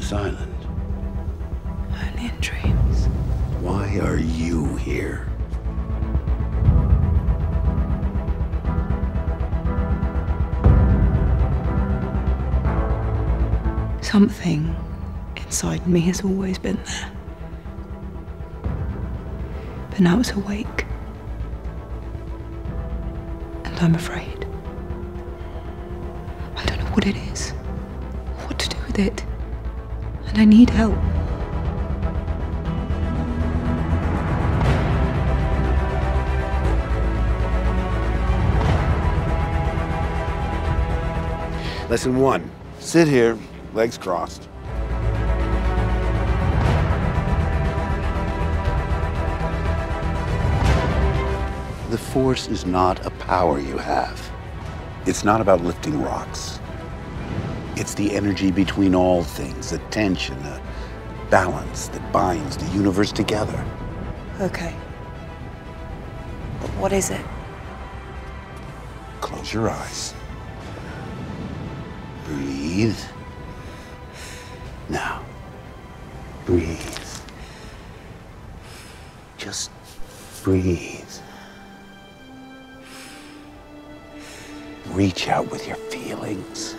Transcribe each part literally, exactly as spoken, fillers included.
silent? Only in dreams. Why are you here? Something inside me has always been there. But now it's awake. And I'm afraid. I don't know what it is, what to do with it. And I need help. Lesson one, sit here, legs crossed. The Force is not a power you have. It's not about lifting rocks. It's the energy between all things, the tension, the balance that binds the universe together. Okay. But what is it? Close your eyes. Breathe. Now, breathe. Just breathe. Reach out with your feelings.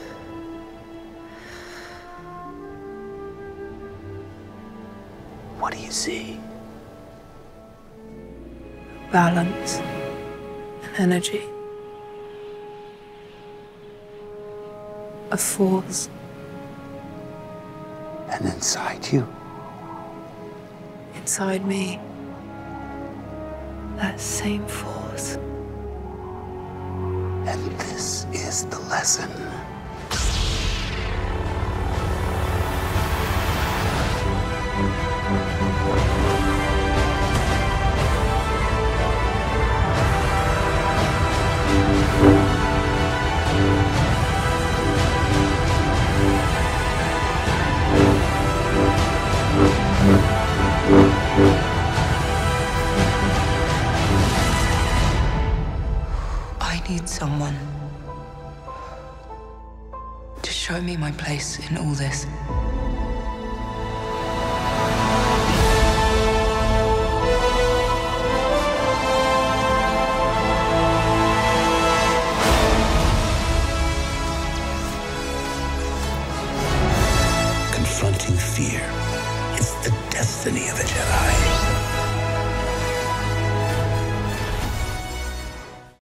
What do you see? Balance and energy. A force. And inside you? Inside me. That same force. And this is the lesson. I need someone to show me my place in all this. Confronting fear. It's the destiny of a Jedi.